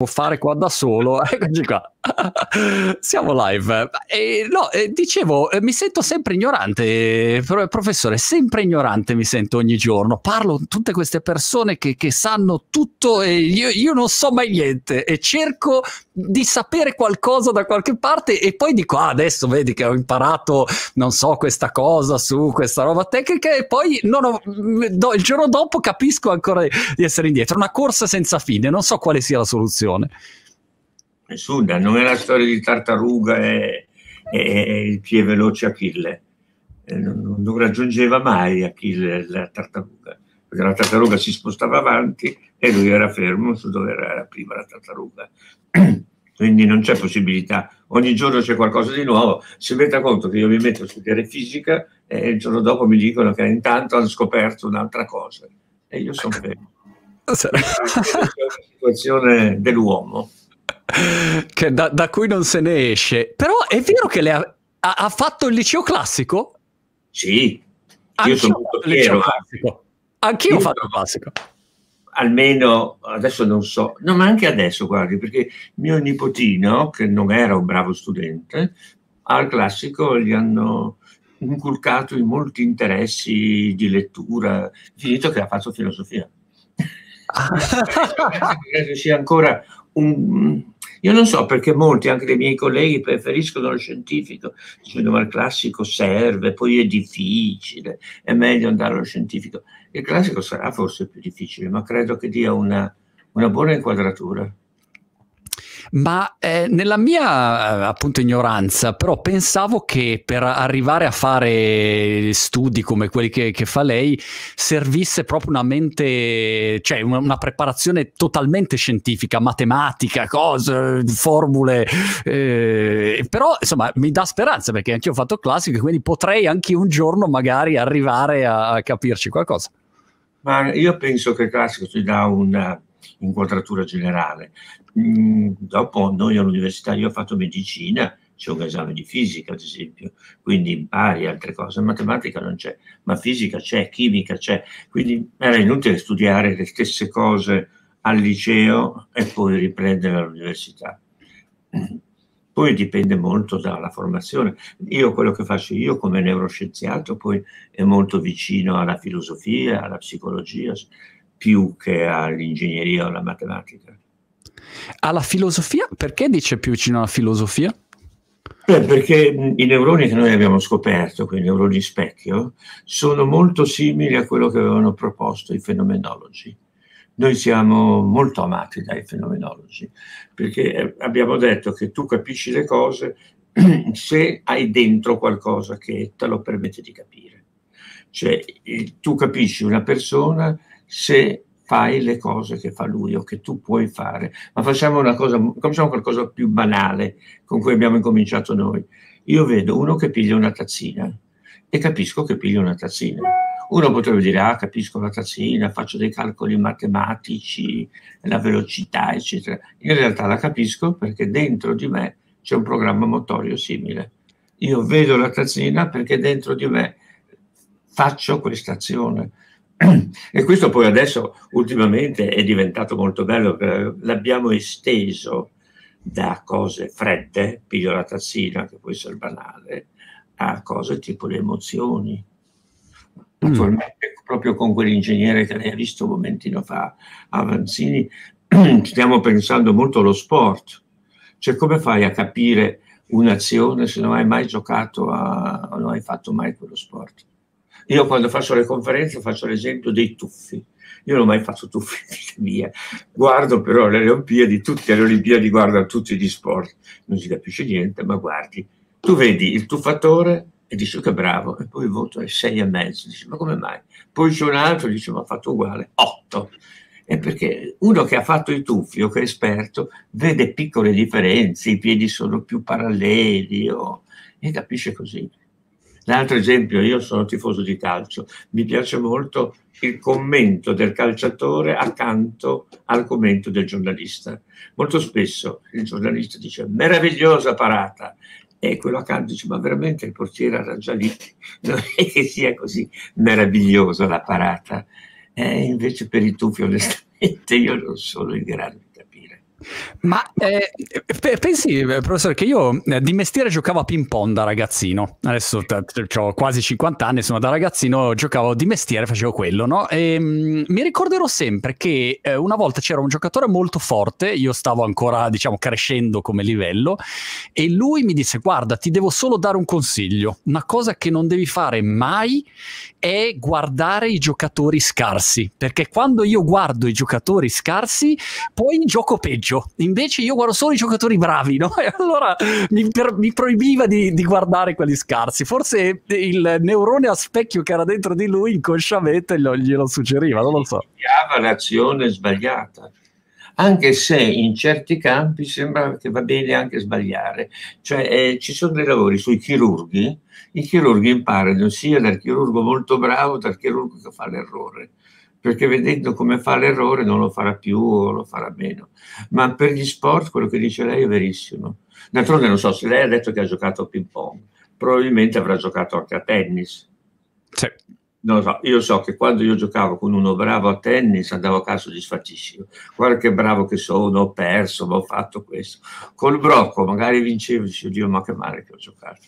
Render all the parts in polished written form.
fare qua da solo. Eccoci qua. Siamo live. Dicevo, mi sento sempre ignorante, professore, sempre ignorante mi sento ogni giorno. Parlo con tutte queste persone che sanno tutto e io non so mai niente e cerco di sapere qualcosa da qualche parte e poi dico, adesso vedi che ho imparato, non so, questa cosa su questa roba tecnica e poi il giorno dopo capisco ancora di essere indietro. Una corsa senza fine, non so quale sia la soluzione. Nessuna, non è la storia di Tartaruga e il più veloce Achille. Non raggiungeva mai Achille la tartaruga, perché la tartaruga si spostava avanti e lui era fermo su dove era prima la tartaruga. Quindi non c'è possibilità, ogni giorno c'è qualcosa di nuovo. Si metta conto che io mi metto a studiare fisica e il giorno dopo mi dicono che intanto hanno scoperto un'altra cosa e io sono fermo. Questa è una situazione dell'uomo che da cui non se ne esce. Però è vero che ha fatto il liceo classico? Sì, io sono molto fiero. Anch'io ho fatto il classico. Almeno adesso non so, no, ma anche adesso, guardi, perché mio nipotino, che non era un bravo studente, al classico gli hanno inculcato in molti interessi di lettura, finito che ha fatto filosofia. Credo sia ancora io non so perché molti, anche dei miei colleghi, preferiscono lo scientifico, dicendo ma il classico serve, poi è difficile, è meglio andare allo scientifico. Il classico sarà forse più difficile, ma credo che dia una buona inquadratura. Ma nella mia appunto ignoranza, però pensavo che per arrivare a fare studi come quelli che fa lei servisse proprio una mente, cioè una preparazione totalmente scientifica, matematica, cose, formule, però insomma mi dà speranza perché anch'io ho fatto classico e quindi potrei anche un giorno magari arrivare a capirci qualcosa. Ma io penso che il classico ti dà una inquadratura generale. Dopo noi all'università, io ho fatto medicina, c'è un esame di fisica ad esempio, quindi impari altre cose, matematica non c'è, ma fisica c'è, chimica c'è, quindi era inutile studiare le stesse cose al liceo e poi riprendere all'università. Poi dipende molto dalla formazione. Io quello che faccio io come neuroscienziato poi è molto vicino alla filosofia, alla psicologia, più che all'ingegneria o alla matematica. Alla filosofia? Perché dice più vicino alla filosofia? Perché i neuroni che noi abbiamo scoperto, quei neuroni specchio, sono molto simili a quello che avevano proposto i fenomenologi. Noi siamo molto amati dai fenomenologi, perché abbiamo detto che tu capisci le cose se hai dentro qualcosa che te lo permette di capire. Cioè, tu capisci una persona se fai le cose che fa lui o che tu puoi fare. Ma facciamo qualcosa più banale con cui abbiamo incominciato noi. Io vedo uno che piglia una tazzina e capisco che piglia una tazzina. Uno potrebbe dire, capisco la tazzina, faccio dei calcoli matematici, la velocità, eccetera. In realtà la capisco perché dentro di me c'è un programma motorio simile. Io vedo la tazzina perché dentro di me faccio questa azione. E questo poi adesso ultimamente è diventato molto bello, l'abbiamo esteso da cose fredde, piglio la tazzina, che può essere banale, a cose tipo le emozioni. Attualmente, proprio con quell'ingegnere che lei ha visto un momentino fa, Avanzini, stiamo pensando molto allo sport. Cioè, come fai a capire un'azione se non hai mai giocato o non hai fatto mai quello sport? Io quando faccio le conferenze faccio l'esempio dei tuffi. Io non ho mai fatto tuffi in vita mia. Guardo però le Olimpiadi, tutte le Olimpiadi guardano tutti gli sport. Non si capisce niente, ma guardi. Tu vedi il tuffatore e dici che bravo, e poi il voto è 6,5. Dici, ma come mai? Poi c'è un altro e dice, ma ha fatto uguale, 8. È perché uno che ha fatto i tuffi o che è esperto vede piccole differenze, i piedi sono più paralleli e capisce così. L'altro esempio, io sono tifoso di calcio, mi piace molto il commento del calciatore accanto al commento del giornalista. Molto spesso il giornalista dice meravigliosa parata e quello accanto dice ma veramente il portiere era già lì, non è che sia così meravigliosa la parata. Invece per i tuffi onestamente io non sono in grado di capire. Ma pensi, professore, che io di mestiere giocavo a ping pong da ragazzino, adesso ho quasi 50 anni, insomma da ragazzino giocavo di mestiere, facevo quello, no? E mi ricorderò sempre che una volta c'era un giocatore molto forte, io stavo ancora, diciamo, crescendo come livello, e lui mi disse: guarda, ti devo solo dare un consiglio, una cosa che non devi fare mai è guardare i giocatori scarsi, perché quando io guardo i giocatori scarsi poi gioco peggio, invece io guardo solo i giocatori bravi, no? E allora mi proibiva di guardare quelli scarsi. Forse il neurone a specchio che era dentro di lui inconsciamente glielo suggeriva, non lo so. L'azione sbagliata, anche se in certi campi sembra che va bene anche sbagliare. Cioè ci sono dei lavori sui chirurghi, i chirurghi imparano sia dal chirurgo molto bravo dal chirurgo che fa l'errore, perché vedendo come fa l'errore non lo farà più o lo farà meno. Ma per gli sport quello che dice lei è verissimo. D'altronde non so, se lei ha detto che ha giocato a ping pong, probabilmente avrà giocato anche a tennis. Sì. Non so, io so che quando io giocavo con uno bravo a tennis andavo a casa soddisfattissimo. Guarda che bravo che sono, ho perso, ma ho fatto questo. Col brocco magari vincevo, dicevo: Dio, ma che male che ho giocato.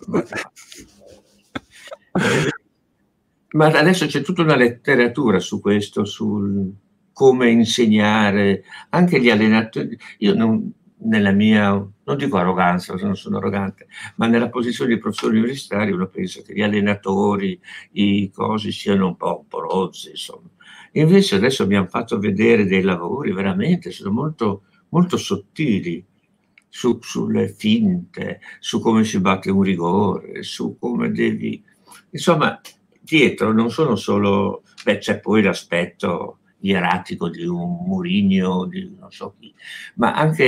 Ma adesso c'è tutta una letteratura su questo, sul come insegnare, anche gli allenatori. Io nella mia, non dico arroganza, non sono arrogante, ma nella posizione di professore universitario uno pensa che gli allenatori, i cosi siano un po' rozzi, insomma. Invece adesso abbiamo fatto vedere dei lavori veramente, sono molto, molto sottili, sulle finte, su come si batte un rigore, su come devi... Insomma, dietro non sono solo... c'è poi l'aspetto ieratico di un Mourinho, di non so chi, ma anche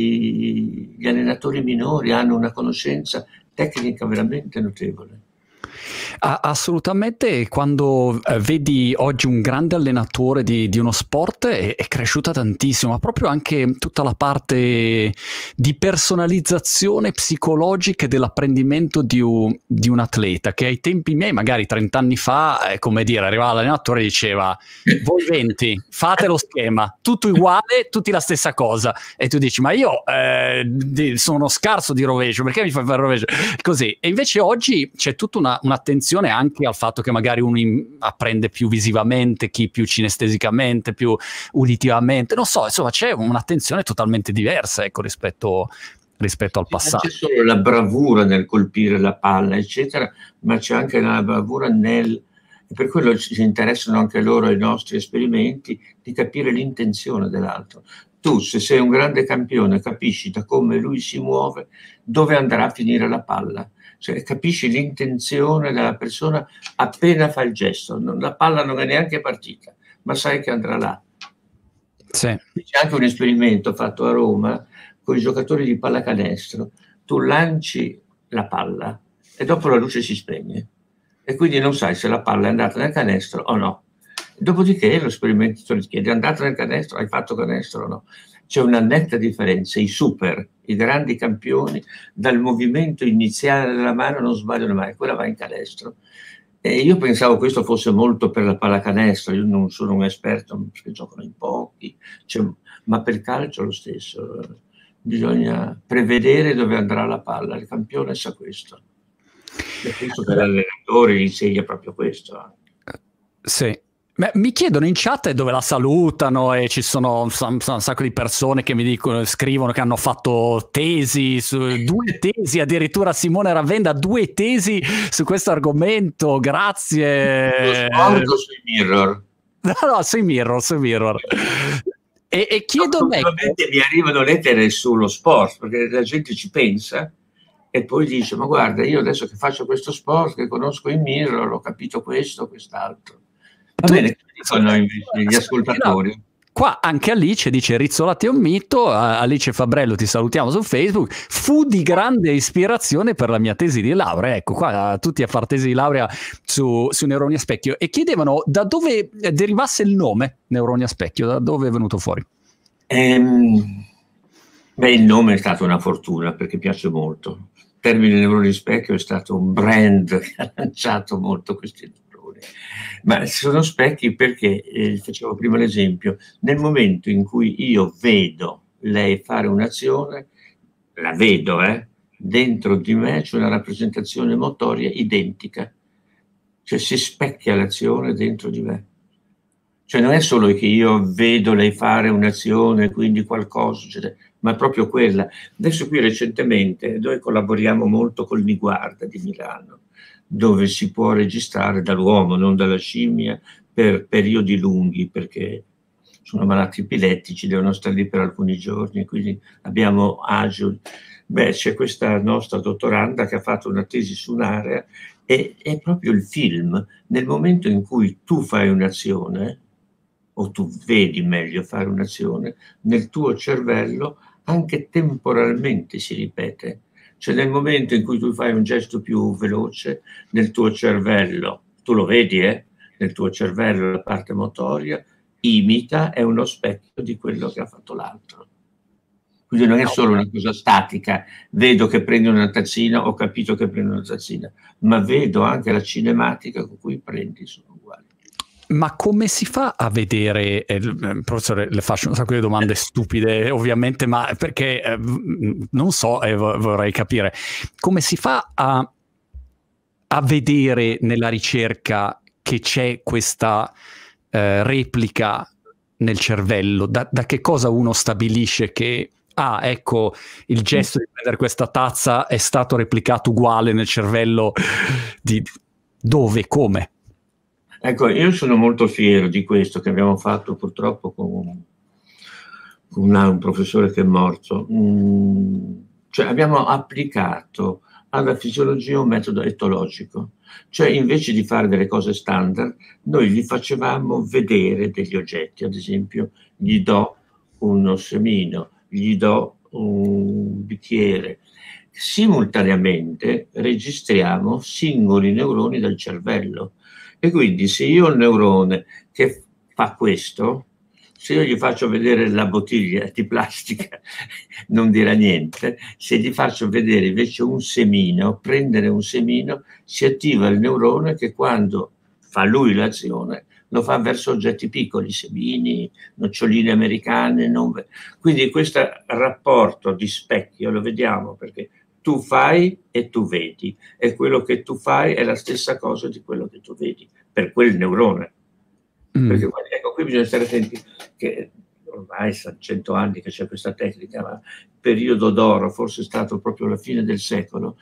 gli allenatori minori hanno una conoscenza tecnica veramente notevole. Assolutamente, quando vedi oggi un grande allenatore di uno sport è cresciuta tantissimo, ma proprio anche tutta la parte di personalizzazione psicologica e dell'apprendimento di un atleta, che ai tempi miei, magari 30 anni fa, come dire, arrivava l'allenatore e diceva: voi 20, fate lo schema, tutto uguale, tutti la stessa cosa, e tu dici: ma io sono scarso di rovescio, perché mi fai fare rovescio? Così. E invece oggi c'è tutta un'attenzione anche al fatto che magari uno apprende più visivamente, chi più cinestesicamente, più uditivamente, non so, insomma c'è un'attenzione totalmente diversa, ecco, rispetto al passato. Non c'è solo la bravura nel colpire la palla, eccetera, ma c'è anche la bravura e per quello si interessano anche loro ai nostri esperimenti, di capire l'intenzione dell'altro. Tu, se sei un grande campione, capisci da come lui si muove dove andrà a finire la palla. Cioè, capisci l'intenzione della persona appena fa il gesto. La palla non è neanche partita, ma sai che andrà là. Sì. C'è anche un esperimento fatto a Roma con i giocatori di pallacanestro. Tu lanci la palla e dopo la luce si spegne e quindi non sai se la palla è andata nel canestro o no. Dopodiché lo sperimentatore ti chiede: è andata nel canestro? Hai fatto canestro o no? C'è una netta differenza. I super, i grandi campioni, dal movimento iniziale della mano non sbagliano mai, quella va in canestro. E io pensavo questo fosse molto per la pallacanestro, io non sono un esperto perché giocano in pochi, ma per il calcio lo stesso. Bisogna prevedere dove andrà la palla, il campione sa questo. E penso che l'allenatore gli insegna proprio questo. Sì. Mi chiedono in chat dove la salutano, e ci sono un sacco di persone che mi dicono, scrivono che hanno fatto tesi, 2 tesi, addirittura Simone Ravenda 2 tesi su questo argomento, grazie. Lo sui Mirror. No, sui Mirror. E chiedo me... Mi arrivano lettere sullo sport, perché la gente ci pensa e poi dice: ma guarda, io adesso che faccio questo sport, che conosco i Mirror, ho capito questo, quest'altro. Va bene, dicono gli ascoltatori. Qua anche Alice dice: Rizzolatti è un mito. Alice Fabrello, ti salutiamo su Facebook, fu di grande ispirazione per la mia tesi di laurea. Ecco qua, tutti a far tesi di laurea su neuroni a specchio, e chiedevano da dove derivasse il nome neuroni a specchio, da dove è venuto fuori. Il nome è stata una fortuna, perché piace molto. Il termine neuroni a specchio è stato un brand che ha lanciato molto questi neuroni. Ma sono specchi perché, facevo prima l'esempio, nel momento in cui io vedo lei fare un'azione, la vedo, dentro di me c'è una rappresentazione motoria identica, cioè si specchia l'azione dentro di me. Cioè non è solo che io vedo lei fare un'azione, quindi qualcosa, cioè, ma è proprio quella. Adesso qui recentemente noi collaboriamo molto col Niguarda di Milano, dove si può registrare dall'uomo, non dalla scimmia, per periodi lunghi, perché sono malati epilettici, devono stare lì per alcuni giorni, quindi abbiamo agio. Beh, c'è questa nostra dottoranda che ha fatto una tesi su un'area e è proprio il film. Nel momento in cui tu fai un'azione, o tu vedi meglio fare un'azione, nel tuo cervello anche temporalmente si ripete. Cioè nel momento in cui tu fai un gesto più veloce, nel tuo cervello, tu lo vedi, nel tuo cervello la parte motoria imita, è uno specchio di quello che ha fatto l'altro. Quindi non è solo una cosa statica, vedo che prendo una tazzina, ho capito che prendo una tazzina, ma vedo anche la cinematica con cui prendi, sono uguali. Ma come si fa a vedere, professore, le faccio un sacco di domande stupide ovviamente, ma perché non so e vorrei capire, come si fa a vedere nella ricerca che c'è questa replica nel cervello? Da che cosa uno stabilisce che, ecco, il gesto di prendere questa tazza è stato replicato uguale nel cervello di dove, come? Ecco, io sono molto fiero di questo che abbiamo fatto purtroppo con un professore che è morto. Cioè abbiamo applicato alla fisiologia un metodo etologico. Cioè invece di fare delle cose standard, noi gli facevamo vedere degli oggetti. Ad esempio, gli do uno semino, gli do un bicchiere. Simultaneamente registriamo singoli neuroni del cervello. E quindi se io ho il neurone che fa questo, se io gli faccio vedere la bottiglia di plastica non dirà niente, se gli faccio vedere invece un semino, prendere un semino, si attiva il neurone che quando fa lui l'azione lo fa verso oggetti piccoli, semini, noccioline americane. Quindi questo rapporto di specchio lo vediamo perché tu fai e tu vedi, e quello che tu fai è la stessa cosa di quello che tu vedi, per quel neurone. Perché ecco, qui bisogna stare attenti, che ormai sono 100 anni che c'è questa tecnica, ma il periodo d'oro forse è stato proprio la fine del secolo,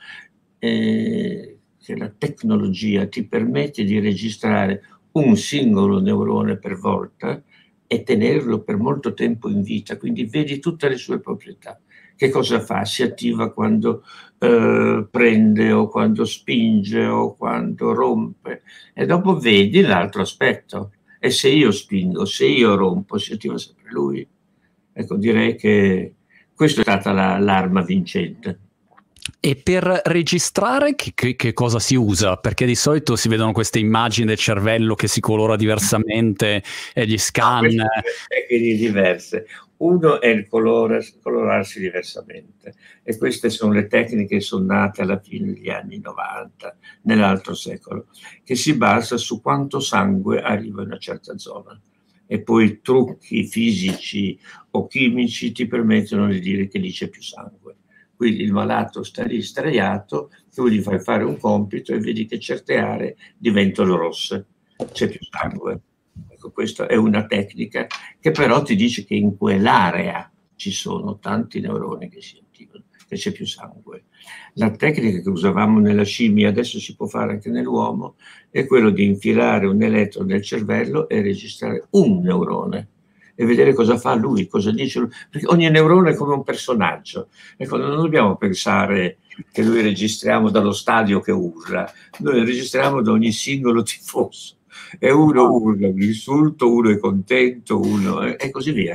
che la tecnologia ti permette di registrare un singolo neurone per volta e tenerlo per molto tempo in vita, quindi vedi tutte le sue proprietà. Che cosa fa? Si attiva quando prende o quando spinge o quando rompe, e dopo vedi l'altro aspetto. E se io spingo, se io rompo, si attiva sempre lui. Ecco, direi che questa è stata l'arma vincente. E per registrare che cosa si usa? Perché di solito si vedono queste immagini del cervello che si colora diversamente e gli scan. Tecniche diverse. Uno è il colorarsi diversamente, e queste sono le tecniche che sono nate alla fine degli anni 90, nell'altro secolo, che si basa su quanto sangue arriva in una certa zona. E poi trucchi fisici o chimici ti permettono di dire che lì c'è più sangue. Quindi il malato sta lì straiato, tu gli fai fare un compito e vedi che certe aree diventano rosse, c'è più sangue. Ecco, questa è una tecnica che però ti dice che in quell'area ci sono tanti neuroni che si attivano, che c'è più sangue. La tecnica che usavamo nella scimmia, adesso si può fare anche nell'uomo, è quello di infilare un elettrodo nel cervello e registrare un neurone e vedere cosa fa lui, cosa dice lui, perché ogni neurone è come un personaggio. Ecco, non dobbiamo pensare che noi registriamo dallo stadio che urla, noi registriamo da ogni singolo tifoso, e uno urla un insulto, uno è contento, uno e così via.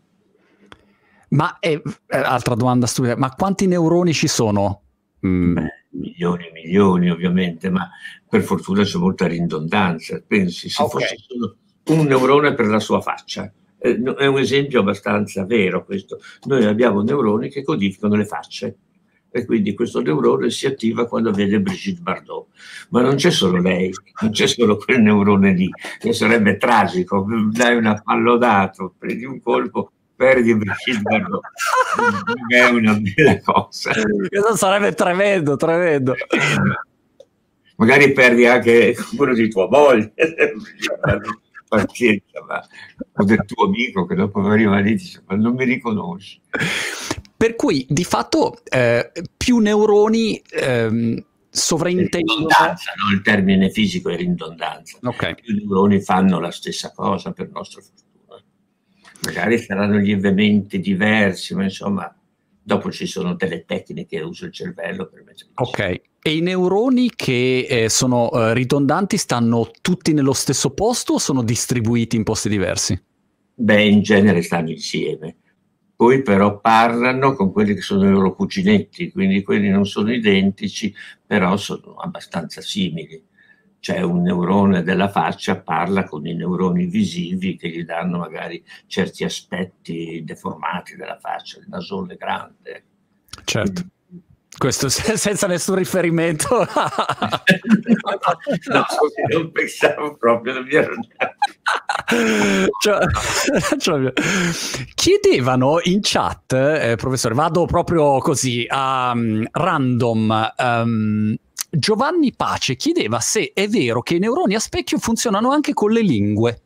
Ma altra domanda stupida, ma quanti neuroni ci sono? Beh, milioni ovviamente, ma per fortuna c'è molta ridondanza. Pensi, se fosse solo un neurone per la sua faccia. È un esempio abbastanza vero questo. Noi abbiamo neuroni che codificano le facce, e quindi questo neurone si attiva quando vede Brigitte Bardot. Ma non c'è solo lei, non c'è solo quel neurone lì, che sarebbe tragico. Dai un appallodato, prendi un colpo, perdi perché il verbo non è una bella cosa. Questo sarebbe tremendo, tremendo. Magari perdi anche quello di tua moglie, pazienza, o del tuo amico che dopo arriva lì e dice ma non mi riconosci. Per cui di fatto più neuroni sovrintendono. Ridondanza, no? Il termine fisico è ridondanza. Okay. Più neuroni fanno la stessa cosa, per nostra fortuna. Magari saranno lievemente diversi, ma insomma dopo ci sono delle tecniche, uso il cervello per mettere. Ok, e i neuroni che sono ridondanti stanno tutti nello stesso posto o sono distribuiti in posti diversi? Beh, in genere stanno insieme. Poi però parlano con quelli che sono i loro cuginetti, quindi quelli non sono identici, però sono abbastanza simili. Cioè un neurone della faccia parla con i neuroni visivi che gli danno magari certi aspetti deformati della faccia, il nasone grande. Certo. Questo senza nessun riferimento. No, non pensavo proprio, non mi ero chiedevano in chat, professore, vado proprio così a random. Giovanni Pace chiedeva se è vero che i neuroni a specchio funzionano anche con le lingue.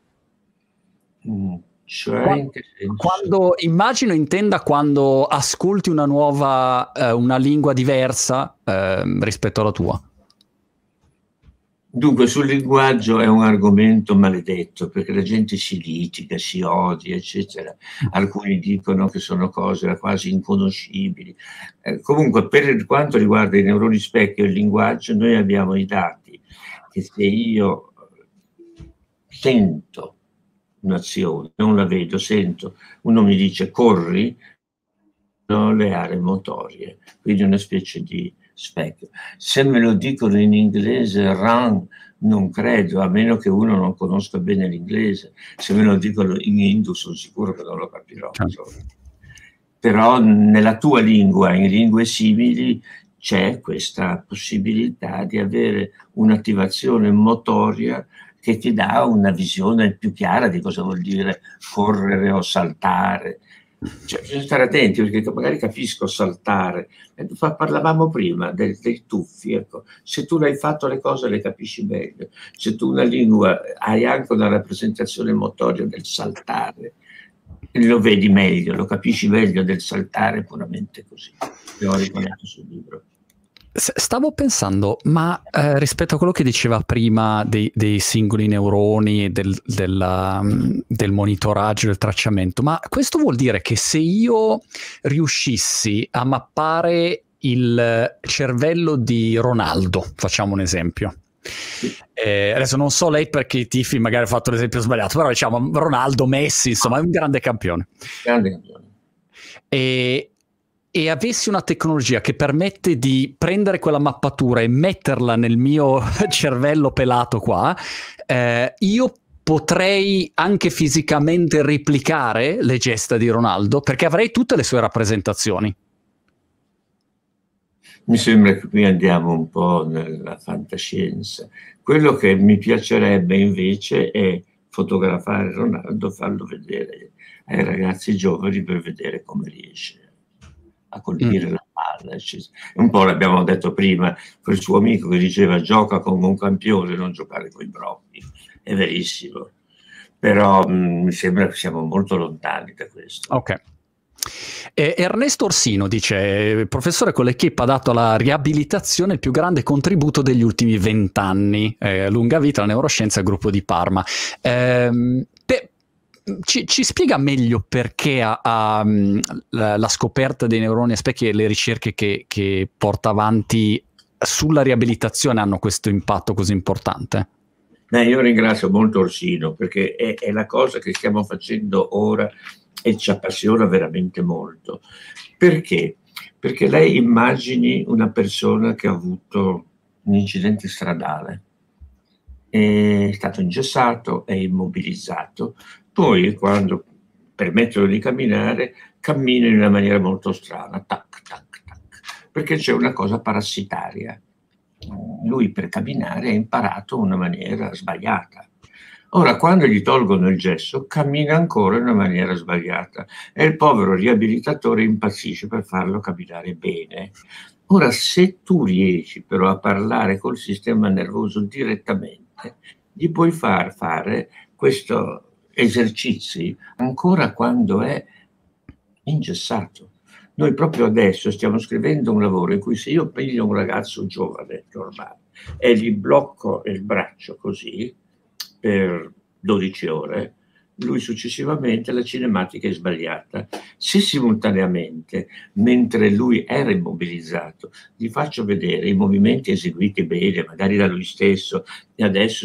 Cioè, quando immagino intenda quando ascolti una nuova, una lingua diversa rispetto alla tua. Dunque, sul linguaggio è un argomento maledetto, perché la gente si litiga, si odia, eccetera. Alcuni dicono che sono cose quasi inconoscibili. Comunque, per quanto riguarda i neuroni specchio e il linguaggio, noi abbiamo i dati che se io sento un'azione, non la vedo, sento, uno mi dice corri, ho le aree motorie, quindi una specie di specchio. Se me lo dicono in inglese run, non credo, a meno che uno non conosca bene l'inglese. Se me lo dicono in indu sono sicuro che non lo capirò. Però nella tua lingua, in lingue simili, c'è questa possibilità di avere un'attivazione motoria che ti dà una visione più chiara di cosa vuol dire correre o saltare. Cioè, bisogna stare attenti, perché magari capisco saltare. Parlavamo prima dei tuffi, ecco. Se tu l'hai fatto le cose le capisci meglio. Se tu una lingua hai anche una rappresentazione motoria del saltare, lo vedi meglio, lo capisci meglio del saltare puramente così. L'ho riconosciuto sul libro. Stavo pensando, ma rispetto a quello che diceva prima dei singoli neuroni e del monitoraggio, del tracciamento, ma questo vuol dire che se io riuscissi a mappare il cervello di Ronaldo, facciamo un esempio. Adesso non so lei perché i tifi magari ha fatto l'esempio sbagliato, però diciamo Ronaldo, Messi, insomma è un grande campione. Grande campione. E avessi una tecnologia che permette di prendere quella mappatura e metterla nel mio cervello pelato qua, io potrei anche fisicamente replicare le gesta di Ronaldo, perché avrei tutte le sue rappresentazioni. Mi sembra che qui andiamo un po' nella fantascienza. Quello che mi piacerebbe invece è fotografare Ronaldo, farlo vedere ai ragazzi giovani per vedere come riesce a colpire la palla. Un po' l'abbiamo detto prima, quel suo amico che diceva gioca come un campione, non giocare con i brocchi. È verissimo. Però mi sembra che siamo molto lontani da questo. Ok. Ernesto Orsino dice: professore, con l'equipe ha dato alla riabilitazione il più grande contributo degli ultimi 20 anni. Lunga vita alla neuroscienza al gruppo di Parma. Ci spiega meglio perché la scoperta dei neuroni a specchio e le ricerche che porta avanti sulla riabilitazione hanno questo impatto così importante? Io ringrazio molto Orsino, perché è la cosa che stiamo facendo ora e ci appassiona veramente molto. Perché? Perché lei immagini una persona che ha avuto un incidente stradale, è stato ingessato, è immobilizzato, poi quando permettono di camminare, cammina in una maniera molto strana, tac, tac, tac, perché c'è una cosa parassitaria. Lui per camminare ha imparato una maniera sbagliata. Ora, quando gli tolgono il gesso, cammina ancora in una maniera sbagliata e il povero riabilitatore impazzisce per farlo camminare bene. Ora, se tu riesci però a parlare col sistema nervoso direttamente, gli puoi far fare questi esercizi ancora quando è ingessato. Noi proprio adesso stiamo scrivendo un lavoro in cui se io piglio un ragazzo giovane, normale, e gli blocco il braccio così per 12 ore, lui successivamente la cinematica è sbagliata. Se simultaneamente, mentre lui era immobilizzato, gli faccio vedere i movimenti eseguiti bene, magari da lui stesso, e adesso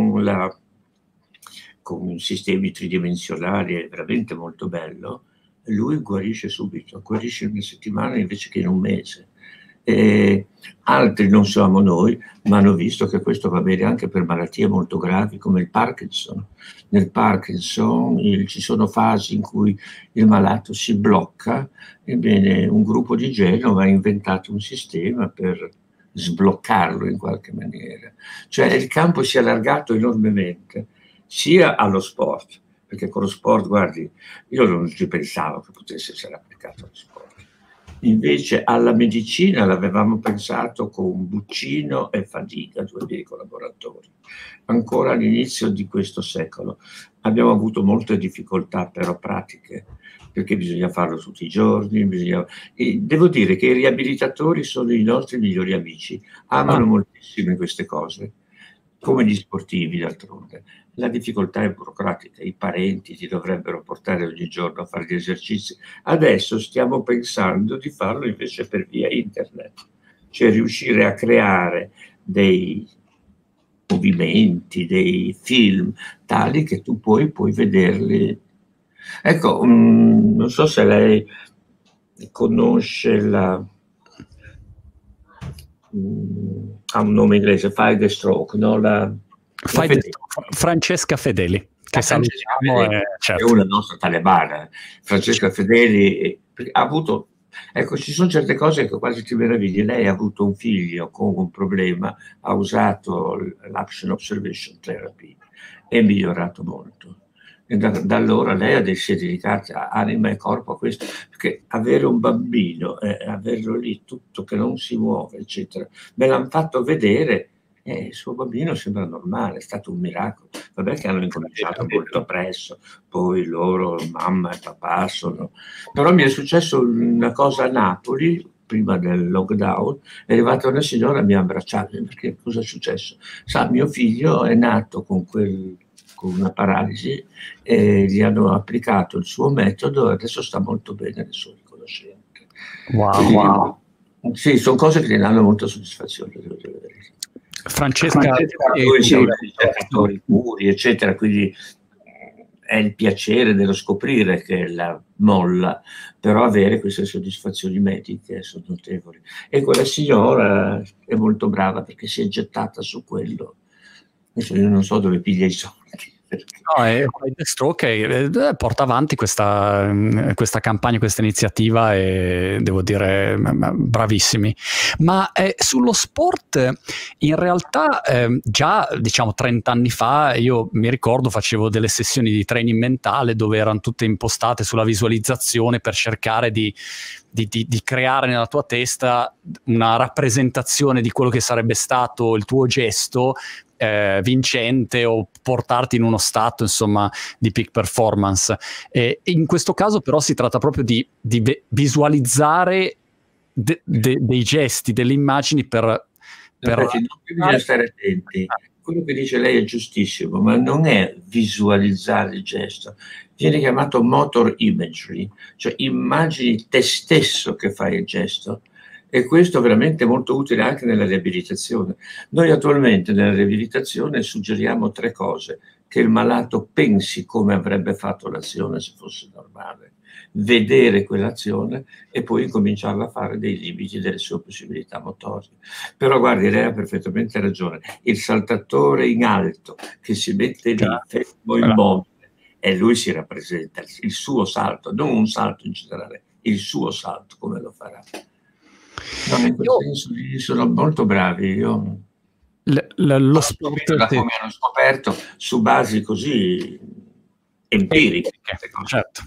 con sistemi tridimensionali è veramente molto bello, lui guarisce subito, guarisce in una settimana invece che in un mese. Altri, non siamo noi, ma hanno visto che questo va bene anche per malattie molto gravi come il Parkinson. Nel Parkinson ci sono fasi in cui il malato si blocca, ebbene un gruppo di Genova ha inventato un sistema per sbloccarlo in qualche maniera. Cioè il campo si è allargato enormemente, sia allo sport, perché con lo sport, guardi, io non ci pensavo che potesse essere applicato allo sport. Invece alla medicina l'avevamo pensato con Buccino e Fadiga, due miei collaboratori. Ancora all'inizio di questo secolo abbiamo avuto molte difficoltà però pratiche, perché bisogna farlo tutti i giorni. E devo dire che i riabilitatori sono i nostri migliori amici, amano moltissimo queste cose, come gli sportivi d'altronde. La difficoltà è burocratica, i parenti ti dovrebbero portare ogni giorno a fare gli esercizi. Adesso stiamo pensando di farlo invece per via internet, cioè riuscire a creare dei movimenti, dei film tali che tu puoi vederli. Ecco, non so se lei conosce ha un nome inglese, Fight the Stroke, no? Francesca Fedeli, che salutiamo, certo. È una nostra talebana. Francesca Fedeli ha avuto, ecco, ci sono certe cose che quasi ti meravigli. Lei ha avuto un figlio con un problema, ha usato l'Action Observation Therapy, è migliorato molto. E da allora lei si è dedicata anima e corpo a questo, perché avere un bambino, averlo lì tutto che non si muove, eccetera, me l'hanno fatto vedere. Il suo bambino sembra normale, è stato un miracolo. Vabbè che hanno incominciato molto presto, poi loro, mamma e papà Però mi è successo una cosa a Napoli, prima del lockdown, è arrivata una signora, mi ha abbracciato, perché cosa è successo? Sa, mio figlio è nato con una paralisi e gli hanno applicato il suo metodo e adesso sta molto bene, adesso è riconoscente. Wow. Sì, sono cose che ti danno molta soddisfazione, devo dire. Francesca lui è un ricercatore puri, eccetera, quindi è il piacere dello scoprire che la molla, però avere queste soddisfazioni mediche sono notevoli. E quella signora è molto brava perché si è gettata su quello. Adesso io non so dove piglia i soldi. No, The Stroke porta avanti questa campagna, questa iniziativa, e devo dire bravissimi. Ma sullo sport in realtà già diciamo 30 anni fa io mi ricordo facevo delle sessioni di training mentale dove erano tutte impostate sulla visualizzazione per cercare di creare nella tua testa una rappresentazione di quello che sarebbe stato il tuo gesto vincente o portarti in uno stato insomma di peak performance. In questo caso però si tratta proprio di visualizzare dei gesti, delle immagini per bisogna stare attenti. Quello che dice lei è giustissimo, ma non è visualizzare il gesto, viene chiamato motor imagery, cioè immagini te stesso che fai il gesto. E questo è veramente molto utile anche nella riabilitazione. Noi attualmente nella riabilitazione suggeriamo 3 cose: che il malato pensi come avrebbe fatto l'azione se fosse normale, vedere quell'azione e poi incominciarla a fare dei limiti delle sue possibilità motorie. Però guardi, lei ha perfettamente ragione, il saltatore in alto che si mette lì fermo immobile e lui si rappresenta il suo salto, non un salto in generale, il suo salto, come lo farà. No, in questo senso sono molto bravi. lo sport, da come hanno scoperto su basi così empiriche. Certo.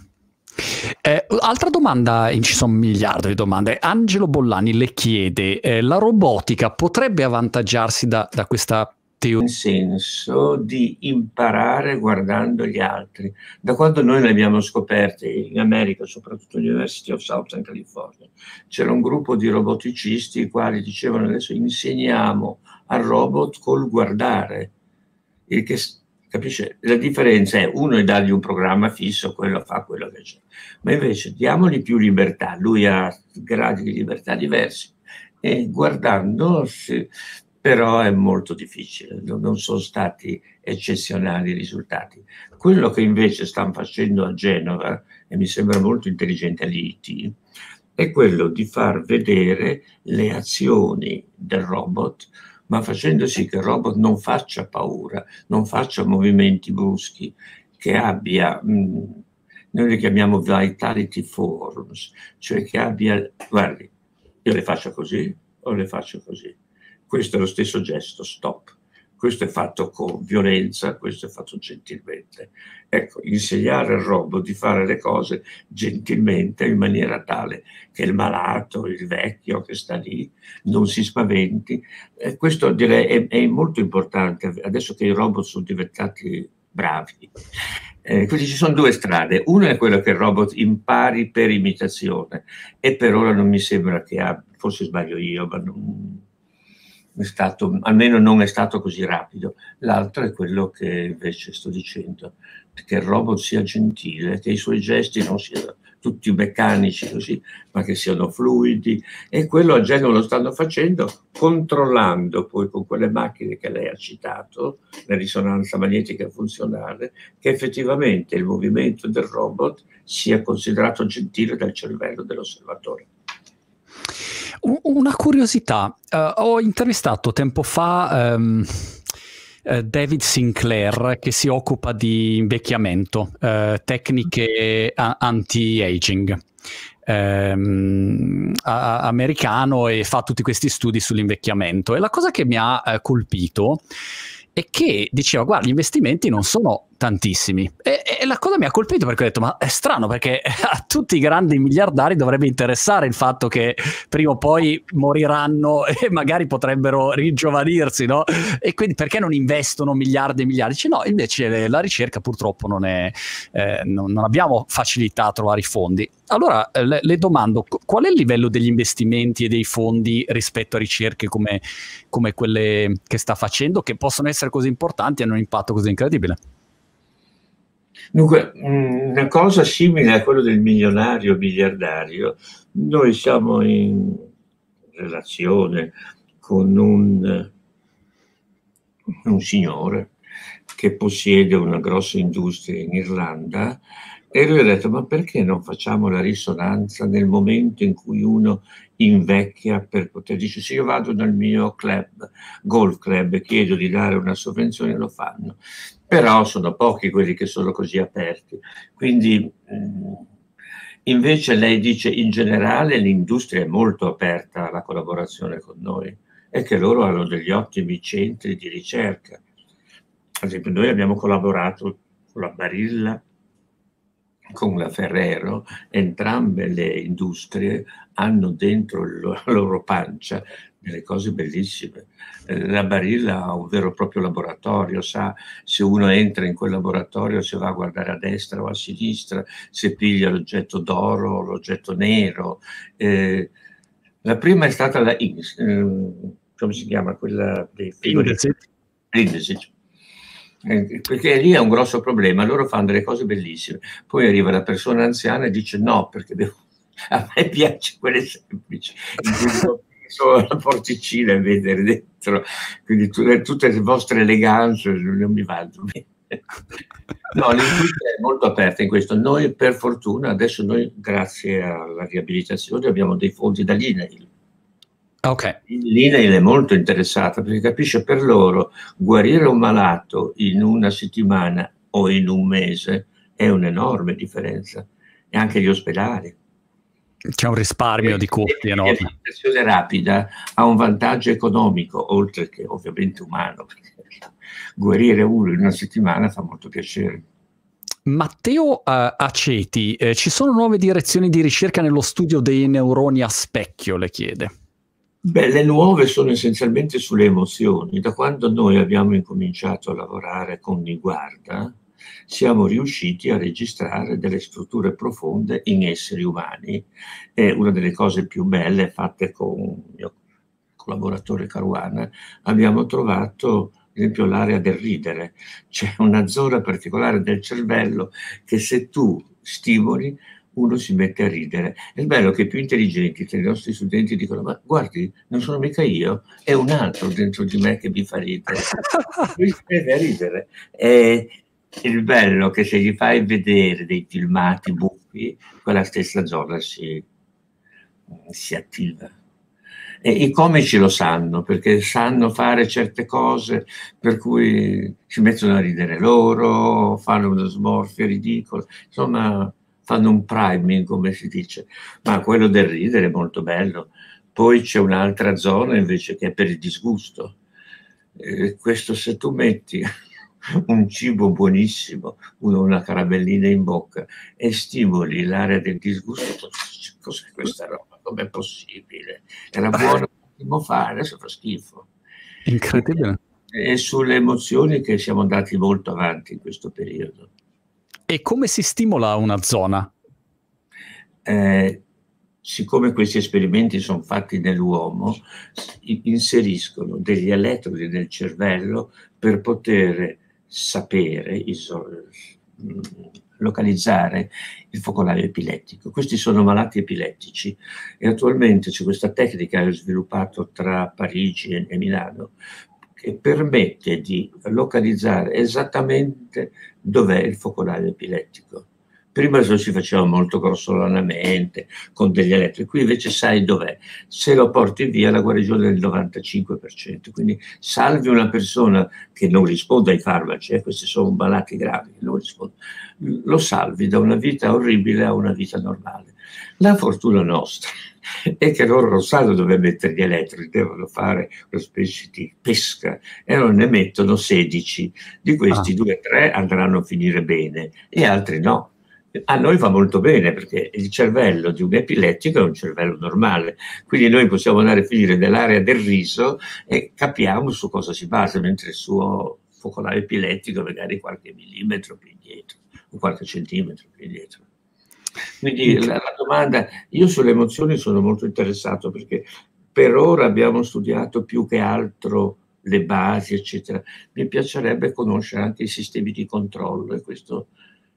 Altra domanda, ci sono un miliardo di domande. Angelo Bollani le chiede, la robotica potrebbe avvantaggiarsi da questa teoria? Nel senso di imparare guardando gli altri. Da quando noi le abbiamo scoperte in America, soprattutto all'University of Southern California, c'era un gruppo di roboticisti i quali dicevano adesso insegniamo al robot col guardare. Il che, capisce? La differenza è uno è dargli un programma fisso, quello fa quello che c'è, ma invece diamogli più libertà, lui ha gradi di libertà diversi e guardando però è molto difficile, non sono stati eccezionali i risultati. Quello che invece stanno facendo a Genova, e mi sembra molto intelligente all'IIT, è quello di far vedere le azioni del robot, ma facendo sì che il robot non faccia paura, non faccia movimenti bruschi, che abbia, noi li chiamiamo vitality forms, cioè che abbia, guardi, io le faccio così o le faccio così. Questo è lo stesso gesto, stop. Questo è fatto con violenza, questo è fatto gentilmente. Ecco, insegnare al robot di fare le cose gentilmente in maniera tale che il malato, il vecchio che sta lì, non si spaventi. Questo direi è molto importante, adesso che i robot sono diventati bravi. Quindi ci sono due strade. Una è quella che il robot impari per imitazione e per ora non mi sembra che abbia, forse sbaglio io, ma non è stato, almeno non è stato così rapido. L'altro è quello che invece sto dicendo, che il robot sia gentile, che i suoi gesti non siano tutti meccanici così, ma che siano fluidi, e quello a Genova lo stanno facendo controllando poi con quelle macchine che lei ha citato, la risonanza magnetica funzionale, che effettivamente il movimento del robot sia considerato gentile dal cervello dell'osservatore. Una curiosità, ho intervistato tempo fa David Sinclair, che si occupa di invecchiamento, tecniche anti-aging, americano, e fa tutti questi studi sull'invecchiamento. E la cosa che mi ha colpito è che diceva, guarda, gli investimenti non sono tantissimi, e la cosa mi ha colpito, perché ho detto, ma è strano, perché a tutti i grandi miliardari dovrebbe interessare il fatto che prima o poi moriranno e magari potrebbero ringiovanirsi, no? E quindi perché non investono miliardi e miliardi? Dice, no, invece la ricerca purtroppo non abbiamo facilità a trovare i fondi. Allora le domando, qual è il livello degli investimenti e dei fondi rispetto a ricerche come quelle che sta facendo, che possono essere così importanti e hanno un impatto così incredibile? Dunque, una cosa simile a quello del milionario miliardario, noi siamo in relazione con un signore che possiede una grossa industria in Irlanda, e lui ha detto, ma perché non facciamo la risonanza nel momento in cui uno invecchia, per poter dire, se io vado nel mio club, golf club, e chiedo di dare una sovvenzione, lo fanno. Però sono pochi quelli che sono così aperti. Quindi invece lei dice, in generale l'industria è molto aperta alla collaborazione con noi, e che loro hanno degli ottimi centri di ricerca. Ad esempio, noi abbiamo collaborato con la Barilla, con la Ferrero, entrambe le industrie hanno dentro la loro pancia delle cose bellissime. La Barilla ha un vero e proprio laboratorio, sa se uno entra in quel laboratorio, se va a guardare a destra o a sinistra, se piglia l'oggetto d'oro o l'oggetto nero. La prima è stata la come si chiama? Quella dei Indesit. Perché lì è un grosso problema, loro fanno delle cose bellissime, poi arriva la persona anziana e dice no, perché a me piace quelle semplici, in cui solo la porticina e vedere dentro, quindi tutte le vostre eleganze non mi vanno bene. No, l'industria è molto aperta in questo. Noi, per fortuna, adesso noi, grazie alla riabilitazione, abbiamo dei fondi dall'INAIL. Okay. L'INAIL è molto interessata, perché capisce, per loro guarire un malato in una settimana o in un mese è un'enorme differenza, e anche gli ospedali. C'è un risparmio di costi enorme. L'alimentazione rapida ha un vantaggio economico, oltre che ovviamente umano, perché guarire uno in una settimana fa molto piacere. Matteo Aceti, ci sono nuove direzioni di ricerca nello studio dei neuroni a specchio, le chiede. Beh, le nuove sono essenzialmente sulle emozioni. Da quando noi abbiamo incominciato a lavorare con Niguarda, siamo riusciti a registrare delle strutture profonde in esseri umani. E una delle cose più belle fatte con il mio collaboratore Caruana, abbiamo trovato, ad esempio, l'area del ridere. C'è una zona particolare del cervello che se tu stimoli, uno si mette a ridere. È bello che i più intelligenti tra i nostri studenti dicono: ma guardi, non sono mica io, è un altro dentro di me che mi fa ridere. Lui si mette a ridere. E il bello che se gli fai vedere dei filmati buffi, quella stessa zona si attiva. E i comici lo sanno, perché sanno fare certe cose per cui si mettono a ridere loro, fanno uno smorfio ridicolo, insomma fanno un priming, come si dice. Ma quello del ridere è molto bello. Poi c'è un'altra zona invece che è per il disgusto. Questo, se tu metti un cibo buonissimo, una caramellina in bocca, e stimoli l'area del disgusto, cos'è questa roba? Com'è possibile? Era buono potremmo fare, adesso fa schifo. Incredibile. E sulle emozioni che siamo andati molto avanti in questo periodo. E come si stimola una zona? Siccome questi esperimenti sono fatti nell'uomo, inseriscono degli elettrodi nel cervello per poter sapere, localizzare il focolaio epilettico. Questi sono malati epilettici e attualmente c'è questa tecnica che ho sviluppato tra Parigi e Milano che permette di localizzare esattamente dov'è il focolaio epilettico. Prima lo si faceva molto grossolanamente, con degli elettrodi, qui invece sai dov'è. Se lo porti via la guarigione è del 95%, quindi salvi una persona che non risponde ai farmaci, questi sono malati gravi, che non rispondono, lo salvi da una vita orribile a una vita normale. La fortuna nostra è che loro non sanno dove mettere gli elettrodi, devono fare una specie di pesca e non ne mettono 16, di questi 2-3 andranno a finire bene e altri no. A noi va molto bene perché il cervello di un epilettico è un cervello normale, quindi noi possiamo andare a finire nell'area del riso e capiamo su cosa si basa, mentre il suo focolaio epilettico magari qualche millimetro più indietro o qualche centimetro più indietro. Quindi la domanda, io sulle emozioni sono molto interessato perché per ora abbiamo studiato più che altro le basi, eccetera. Mi piacerebbe conoscere anche i sistemi di controllo e questo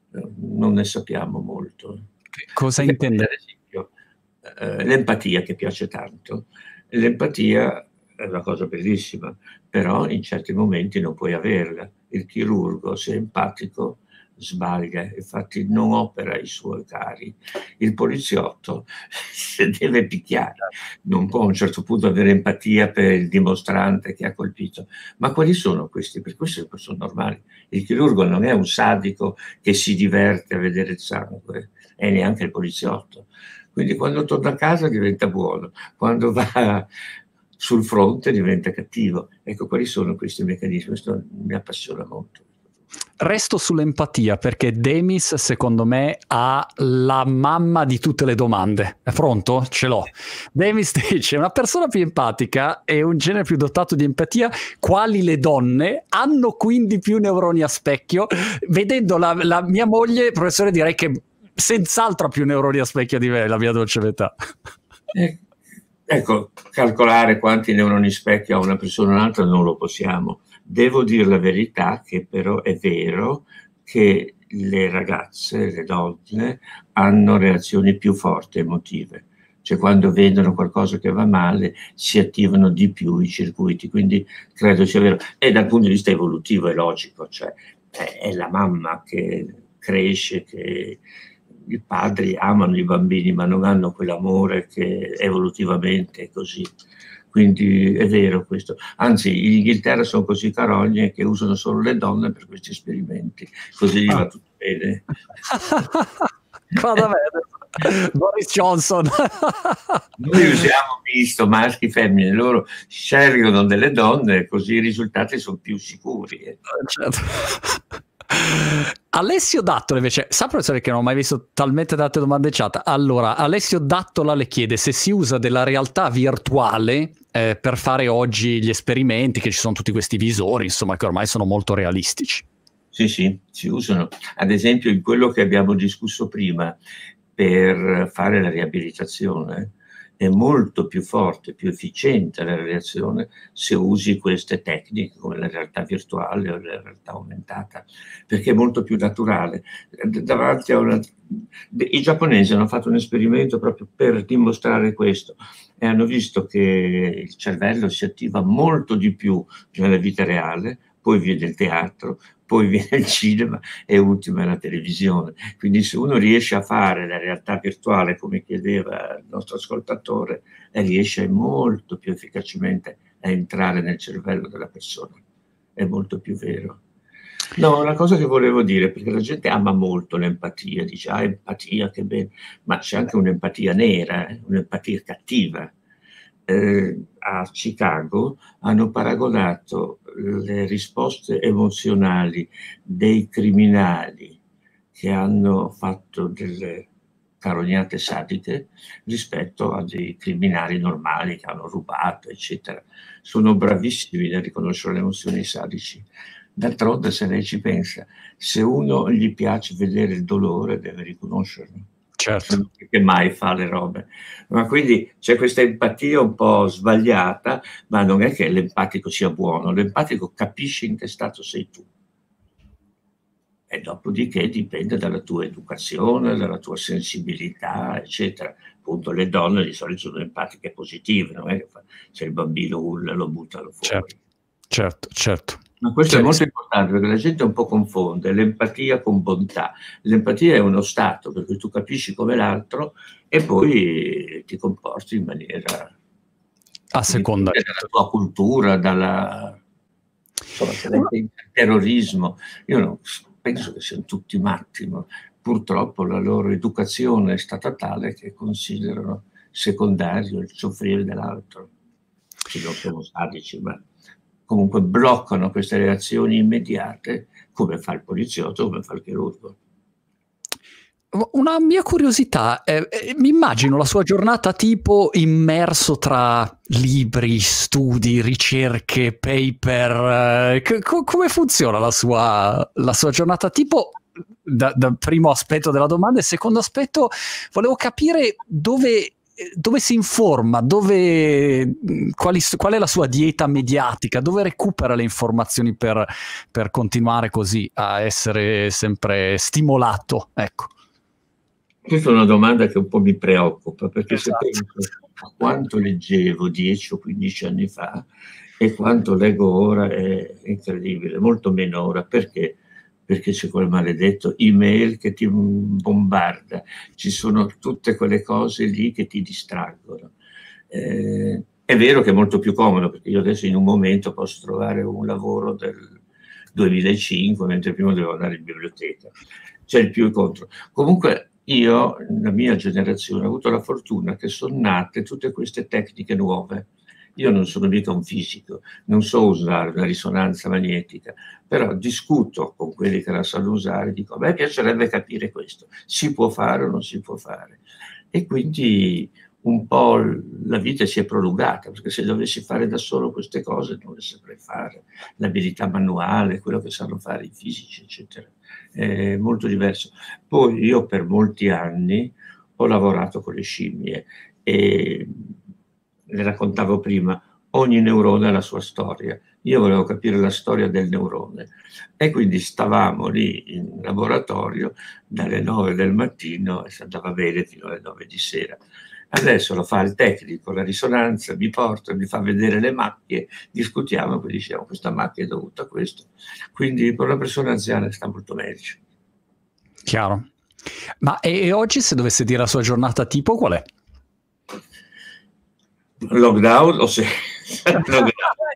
non ne sappiamo molto. Cosa intende? Ad esempio, l'empatia che piace tanto. L'empatia è una cosa bellissima, però in certi momenti non puoi averla. Il chirurgo, se è empatico, sbaglia, infatti non opera i suoi cari. Il poliziotto se deve picchiare, non può a un certo punto avere empatia per il dimostrante che ha colpito. Ma quali sono questi? Per questo sono normali. Il chirurgo non è un sadico che si diverte a vedere il sangue, e neanche il poliziotto. Quindi quando torna a casa diventa buono, quando va sul fronte diventa cattivo. Ecco, quali sono questi meccanismi? Questo mi appassiona molto. Resto sull'empatia perché Demis secondo me ha la mamma di tutte le domande. È pronto? Ce l'ho. Demis dice: una persona più empatica e un genere più dotato di empatia, quali le donne, hanno quindi più neuroni a specchio. Vedendo la mia moglie, professore, direi che senz'altro ha più neuroni a specchio di me, la mia dolce metà. Ecco, calcolare quanti neuroni specchio ha una persona o un'altra non lo possiamo. Devo dire la verità che però è vero che le ragazze, le donne, hanno reazioni più forti emotive. Cioè quando vedono qualcosa che va male si attivano di più i circuiti, quindi credo sia vero. E dal punto di vista evolutivo è logico, cioè è la mamma che cresce, che i padri amano i bambini ma non hanno quell'amore che evolutivamente è così. Quindi è vero questo. Anzi, in Inghilterra sono così carogne che usano solo le donne per questi esperimenti, così gli va tutto bene. Qua da me Boris Johnson. Noi usiamo misto, maschi e femmine, loro scelgono delle donne, così i risultati sono più sicuri. Certo. Alessio Dattola invece, sa professore che non ho mai visto talmente tante domande in chat. Allora, Alessio Dattola le chiede se si usa della realtà virtuale per fare oggi gli esperimenti, che ci sono tutti questi visori, insomma, che ormai sono molto realistici. Sì, sì, si usano. Ad esempio in quello che abbiamo discusso prima, per fare la riabilitazione, è molto più forte, più efficiente la reazione se usi queste tecniche come la realtà virtuale o la realtà aumentata, perché è molto più naturale. Davanti a una... I giapponesi hanno fatto un esperimento proprio per dimostrare questo e hanno visto che il cervello si attiva molto di più nella vita reale, poi viene il teatro, poi viene il cinema e ultima la televisione. Quindi se uno riesce a fare la realtà virtuale, come chiedeva il nostro ascoltatore, riesce molto più efficacemente a entrare nel cervello della persona. È molto più vero. No, una cosa che volevo dire, perché la gente ama molto l'empatia, dice, empatia, che bene, ma c'è anche un'empatia nera, un'empatia cattiva. A Chicago hanno paragonato le risposte emozionali dei criminali che hanno fatto delle carognate sadiche rispetto a dei criminali normali che hanno rubato, eccetera. Sono bravissimi nel riconoscere le emozioni sadici. D'altronde, se lei ci pensa, se uno gli piace vedere il dolore, deve riconoscerlo. Certo. Che mai fa le robe. Ma quindi c'è questa empatia un po' sbagliata, ma non è che l'empatico sia buono, l'empatico capisce in che stato sei tu. E dopodiché dipende dalla tua educazione, dalla tua sensibilità, eccetera. Appunto, le donne di solito sono empatiche positive, non è che se il bambino urla lo buttano fuori. Certo, certo. Ma questo è molto importante, perché la gente un po' confonde l'empatia con bontà. L'empatia è uno stato per cui tu capisci come l'altro e poi ti comporti in maniera a seconda dalla tua cultura, insomma, il terrorismo. Io non penso che siano tutti matti, ma purtroppo la loro educazione è stata tale che considerano secondario il soffrire dell'altro. Ci non sono sadici, ma comunque bloccano queste reazioni immediate, come fa il poliziotto, come fa il chirurgo. Una mia curiosità, mi immagino la sua giornata tipo immerso tra libri, studi, ricerche, paper. Come funziona la sua giornata tipo? Da primo aspetto della domanda, e secondo aspetto volevo capire dove si informa, qual è la sua dieta mediatica, dove recupera le informazioni per continuare così a essere sempre stimolato, ecco. Questa è una domanda che un po' mi preoccupa, perché se penso a quanto leggevo 10 o 15 anni fa e quanto leggo ora è incredibile, molto meno ora. Perché? Perché c'è quel maledetto email che ti bombarda, ci sono tutte quelle cose lì che ti distraggono. È vero che è molto più comodo, perché io adesso in un momento posso trovare un lavoro del 2005, mentre prima dovevo andare in biblioteca. C'è il più e contro. Comunque io, la mia generazione, ho avuto la fortuna che sono nate tutte queste tecniche nuove. Io non sono mica un fisico, non so usare una risonanza magnetica, però discuto con quelli che la sanno usare, dico, a me piacerebbe capire questo, si può fare o non si può fare. E quindi un po' la vita si è prolungata, perché se dovessi fare da solo queste cose non le saprei fare. L'abilità manuale, quello che sanno fare i fisici, eccetera, è molto diverso. Poi io per molti anni ho lavorato con le scimmie e le raccontavo prima, ogni neurone ha la sua storia. Io volevo capire la storia del neurone e quindi stavamo lì in laboratorio dalle 9 del mattino e si andava bene fino alle 9 di sera. Adesso lo fa il tecnico, la risonanza, mi porta, mi fa vedere le macchie, discutiamo e poi diciamo questa macchia è dovuta a questo. Quindi per una persona anziana sta molto meglio. Chiaro. Ma e oggi se dovesse dire la sua giornata tipo qual è? Lockdown o se... lockdown.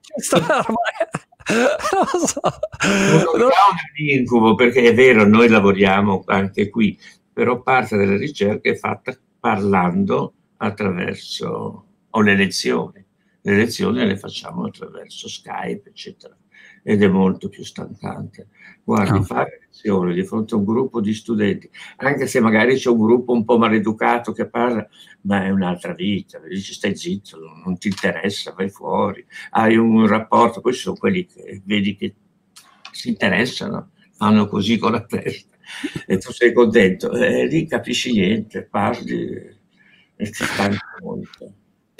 Non lo so. Un lockdown è un incubo, perché è vero, noi lavoriamo anche qui, però parte della ricerca è fatta parlando attraverso le lezioni. Le lezioni le facciamo attraverso Skype, eccetera, ed è molto più stancante. Guardi, fare lezioni di fronte a un gruppo di studenti, anche se magari c'è un gruppo un po' maleducato che parla, ma è un'altra vita, dici stai zitto, non ti interessa, vai fuori, hai un rapporto, poi ci sono quelli che vedi che si interessano, fanno così con la testa e tu sei contento, lì capisci niente, parli e ti stanchi molto.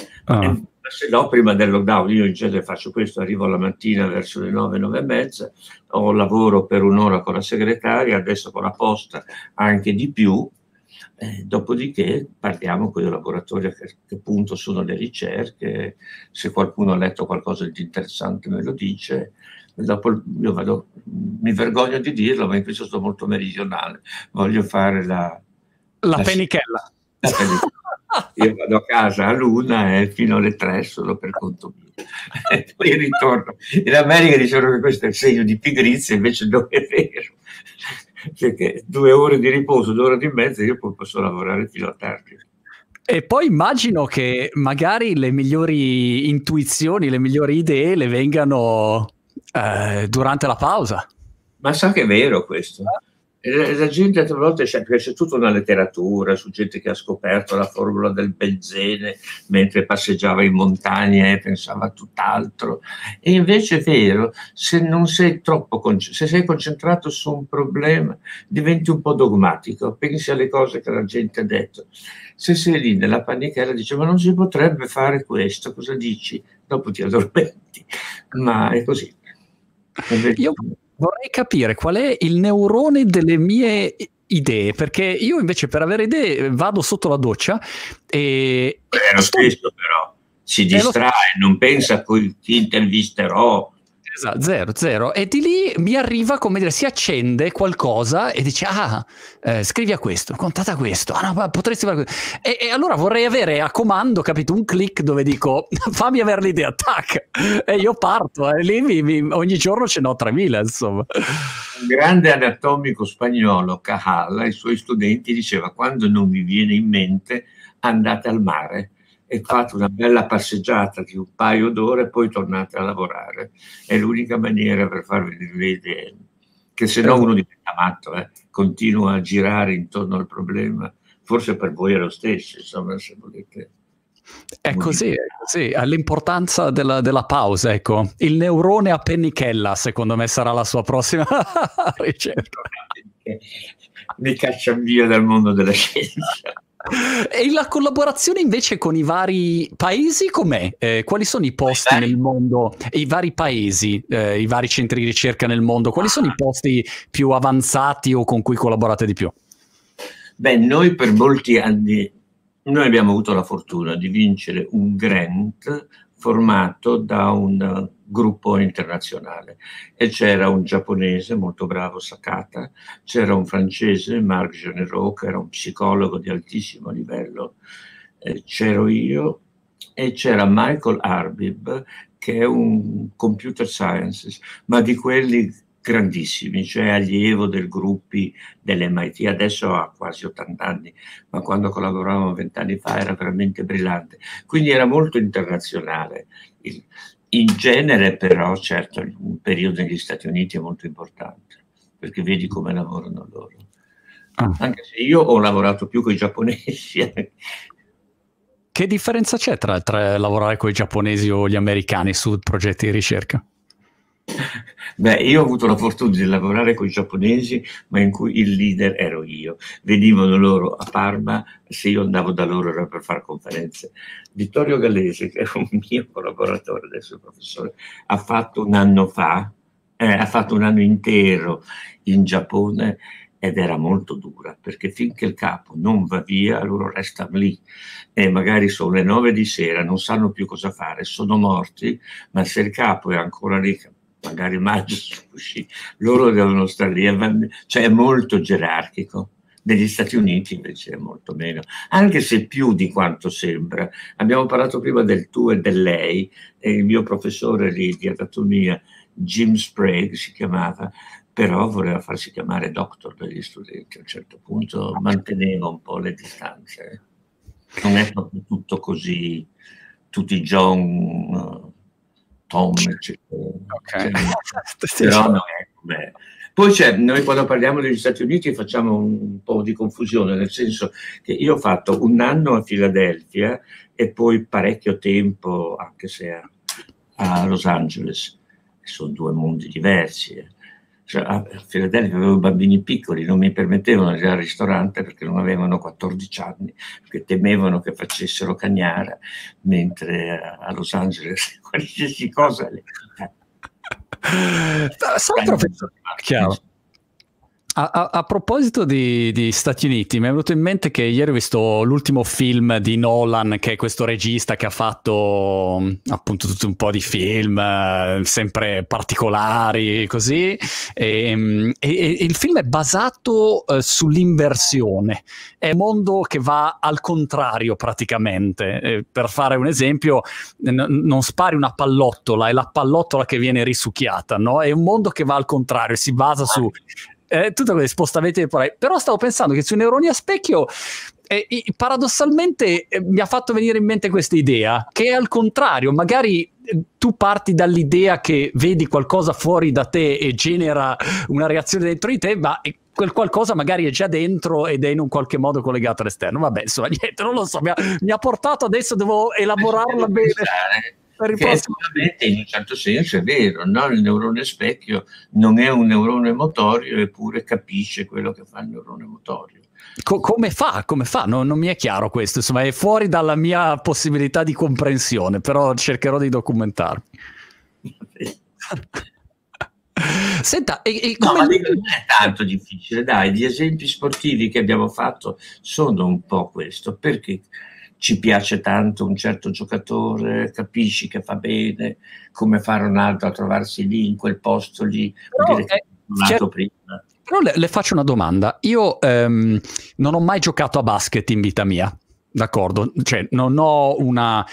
Se no, prima del lockdown, io in genere faccio questo, arrivo la mattina verso le 9, 9 e mezza, ho lavoro per un'ora con la segretaria, adesso con la posta anche di più, dopodiché parliamo con i laboratori a che punto sono le ricerche, se qualcuno ha letto qualcosa di interessante me lo dice, dopo io vado, mi vergogno di dirlo, ma in questo sono molto meridionale, voglio fare la pennichella. Io vado a casa all'1 e fino alle 3 solo per conto mio. E poi ritorno. In America dicevano che questo è il segno di pigrizia, invece non è vero. Perché 2 ore di riposo, 2 ore di mezza, io poi posso lavorare fino a tardi. E poi immagino che magari le migliori intuizioni, le migliori idee le vengano durante la pausa. Ma sa che è vero questo? La gente altre volte c'è tutta una letteratura su gente che ha scoperto la formula del benzene mentre passeggiava in montagna e pensava a tutt'altro, e invece è vero, se non sei troppo se sei concentrato su un problema diventi un po' dogmatico, pensi alle cose che la gente ha detto. Se sei lì nella panichella dici ma non si potrebbe fare questo, cosa dici? Dopo ti addormenti, ma è così. Io vorrei capire qual è il neurone delle mie idee, perché io invece per avere idee vado sotto la doccia e è lo stesso, però si distrae, non pensa poi ti intervisterò. Esatto, zero. E di lì mi arriva, come dire, si accende qualcosa e dice scrivi a questo, contate a questo, no, potresti fare questo. E allora vorrei avere a comando, capito, un click dove dico fammi avere l'idea, tac, e io parto, e lì ogni giorno ce n'ho 3000, insomma. Un grande anatomico spagnolo, Cajal, ai suoi studenti diceva quando non vi viene in mente andate al mare e fate una bella passeggiata di un paio d'ore e poi tornate a lavorare. È l'unica maniera per farvi venire le idee, che se no uno diventa matto, continua a girare intorno al problema. Forse per voi è lo stesso, insomma, se volete. È così, all'importanza della pausa, ecco. Il neurone a pennichella, secondo me, sarà la sua prossima ricerca. Mi caccia via dal mondo della scienza. E la collaborazione invece con i vari paesi com'è? Quali sono i posti nel mondo, i vari paesi, i vari centri di ricerca nel mondo, quali sono i posti più avanzati o con cui collaborate di più? Beh, noi per molti anni, noi abbiamo avuto la fortuna di vincere un grant formato da un gruppo internazionale e c'era un giapponese molto bravo, Sakata, c'era un francese, Marc Generot, che era un psicologo di altissimo livello, c'ero io e c'era Michael Arbib, che è un computer sciences, ma di quelli grandissimi, cioè allievo del gruppi dell'MIT, adesso ha quasi 80 anni, ma quando collaboravamo 20 anni fa era veramente brillante, quindi era molto internazionale. In genere però, certo, un periodo negli Stati Uniti è molto importante, perché vedi come lavorano loro. Anche se io ho lavorato più con i giapponesi. Che differenza c'è tra lavorare con i giapponesi o gli americani su progetti di ricerca? Beh, io ho avuto la fortuna di lavorare con i giapponesi, ma in cui il leader ero io. Venivano loro a Parma, se io andavo da loro era per fare conferenze. Vittorio Gallese, che è un mio collaboratore, adesso professore, ha fatto un anno fa, ha fatto un anno intero in Giappone ed era molto dura, perché finché il capo non va via, loro restano lì e magari sono le 9 di sera, non sanno più cosa fare, sono morti, ma se il capo è ancora lì, magari mangia sushi, loro devono stare lì, cioè è molto gerarchico. Negli Stati Uniti invece è molto meno, anche se più di quanto sembra. Abbiamo parlato prima del tu e del lei, e il mio professore lì di anatomia, Jim Sprague si chiamava, però voleva farsi chiamare doctor dagli studenti. A un certo punto manteneva un po' le distanze. Non è proprio tutto così, tutti John, Tom, eccetera. Okay. Però non è come... Poi noi quando parliamo degli Stati Uniti facciamo un po' di confusione, nel senso che io ho fatto un anno a Filadelfia e poi parecchio tempo, anche se a Los Angeles. Sono due mondi diversi. Cioè, a Filadelfia avevo bambini piccoli, non mi permettevano di andare al ristorante perché non avevano 14 anni, perché temevano che facessero cagnara, mentre a Los Angeles qualsiasi cosa... Professore, chiaro. A proposito di Stati Uniti, mi è venuto in mente che ieri ho visto l'ultimo film di Nolan, che è questo regista che ha fatto appunto tutto un po' di film, sempre particolari, così, e il film è basato sull'inversione. È un mondo che va al contrario praticamente. Per fare un esempio, non spari una pallottola, è la pallottola che viene risucchiata, no? È un mondo che va al contrario, si basa su... tutto questi spostamenti temporali. Però stavo pensando che sui neuroni a specchio paradossalmente mi ha fatto venire in mente questa idea che è al contrario, magari tu parti dall'idea che vedi qualcosa fuori da te e genera una reazione dentro di te, ma quel qualcosa magari è già dentro ed è in un qualche modo collegato all'esterno. Vabbè, insomma, niente, non lo so, mi ha portato, adesso devo elaborarla bene. Che effettivamente in un certo senso è vero, no? Il neurone specchio non è un neurone motorio, eppure capisce quello che fa il neurone motorio. Come fa? Non mi è chiaro questo, insomma, è fuori dalla mia possibilità di comprensione, però cercherò di documentarmi. Senta, no, ma non è tanto difficile, dai, gli esempi sportivi che abbiamo fatto sono un po' questo, perché ci piace tanto un certo giocatore, capisci che fa bene, come fa Ronaldo a trovarsi lì, in quel posto lì, vuol dire che è nato prima. Però le faccio una domanda. Io non ho mai giocato a basket in vita mia, d'accordo? Cioè, non ho un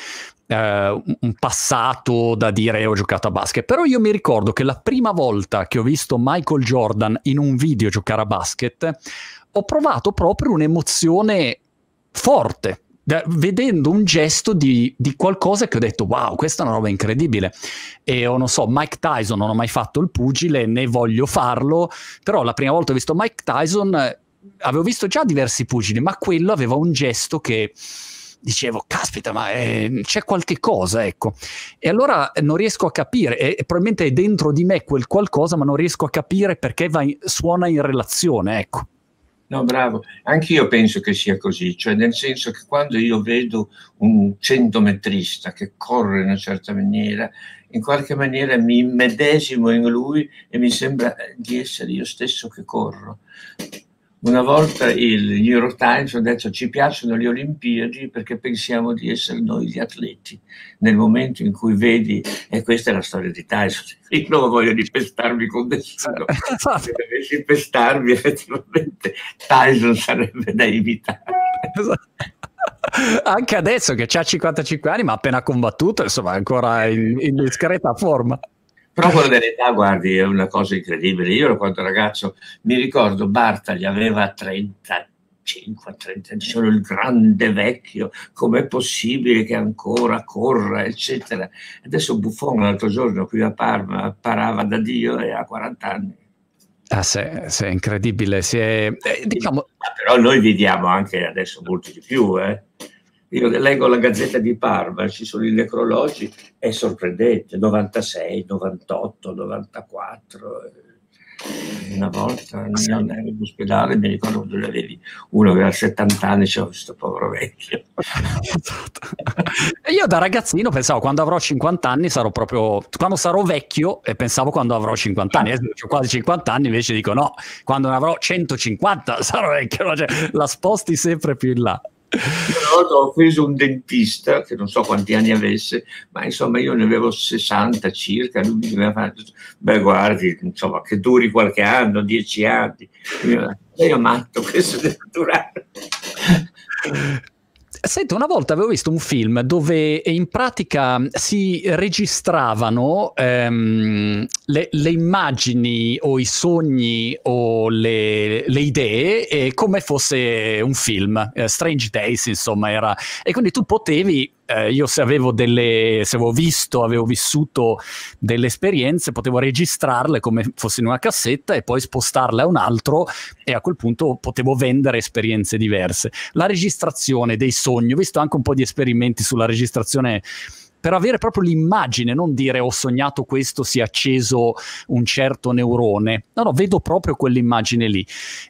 passato da dire ho giocato a basket, però io mi ricordo che la prima volta che ho visto Michael Jordan in un video giocare a basket, ho provato proprio un'emozione forte, vedendo un gesto di qualcosa che ho detto wow, questa è una roba incredibile. E non so, Mike Tyson, non ho mai fatto il pugile né voglio farlo, però la prima volta che ho visto Mike Tyson avevo visto già diversi pugili, ma quello aveva un gesto che dicevo caspita, ma c'è qualche cosa, ecco. E allora non riesco a capire, e probabilmente è dentro di me quel qualcosa, ma non riesco a capire perché suona in relazione, ecco. No, bravo, anch'io penso che sia così, cioè nel senso che quando io vedo un centometrista che corre in una certa maniera, in qualche maniera mi immedesimo in lui e mi sembra di essere io stesso che corro. Una volta il New York Times ha detto ci piacciono le Olimpiadi perché pensiamo di essere noi gli atleti. Nel momento in cui vedi, e questa è la storia di Tyson, io non voglio dipestarmi con nessuno, se dovessi pestarmi effettivamente Tyson sarebbe da imitare. Anche adesso che ha 55 anni ma ha appena combattuto, insomma è ancora in discreta forma. Però quello dell'età, guardi, è una cosa incredibile. Io quando ragazzo mi ricordo Bartali aveva 35, 30, dicevo il grande vecchio, com'è possibile che ancora corra, eccetera. Adesso Buffon l'altro giorno qui a Parma parava da Dio e ha 40 anni. Ah, sì, è incredibile. Diciamo... Però noi vediamo anche adesso molto di più, Io leggo la Gazzetta di Parma, ci sono i necrologi, è sorprendente, 96, 98, 94. Una volta io andavo in ospedale, mi ricordo quando avevi uno che aveva 70 anni, c'era questo povero vecchio. E io da ragazzino pensavo quando avrò 50 anni sarò proprio, quando sarò vecchio, e pensavo quando avrò 50 anni, adesso ho quasi 50 anni, invece dico no, quando ne avrò 150 sarò vecchio, cioè, la sposti sempre più in là. Io ho preso un dentista che non so quanti anni avesse, ma insomma io ne avevo 60 circa, lui mi aveva fatto, beh guardi, insomma che duri qualche anno, 10 anni, io matto, questo deve durare. Senti, una volta avevo visto un film dove in pratica si registravano le immagini o i sogni o le idee come fosse un film, Strange Days insomma era, e quindi tu potevi, io se avevo avevo vissuto delle esperienze, potevo registrarle come fosse in una cassetta e poi spostarle a un altro e a quel punto potevo vendere esperienze diverse. La registrazione dei sogni, ho visto anche un po' di esperimenti sulla registrazione per avere proprio l'immagine, non dire ho sognato questo, si è acceso un certo neurone. No, vedo proprio quell'immagine lì.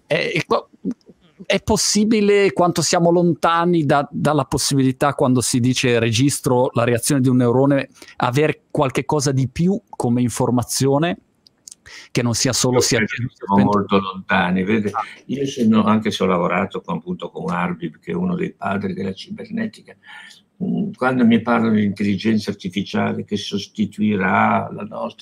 È possibile, quanto siamo lontani dalla possibilità, quando si dice registro la reazione di un neurone, avere qualche cosa di più come informazione che non sia solo siamo molto lontani. Vede, io sono, anche se ho lavorato appunto con Arbib, che è uno dei padri della cibernetica, quando mi parlano di intelligenza artificiale che sostituirà la nostra,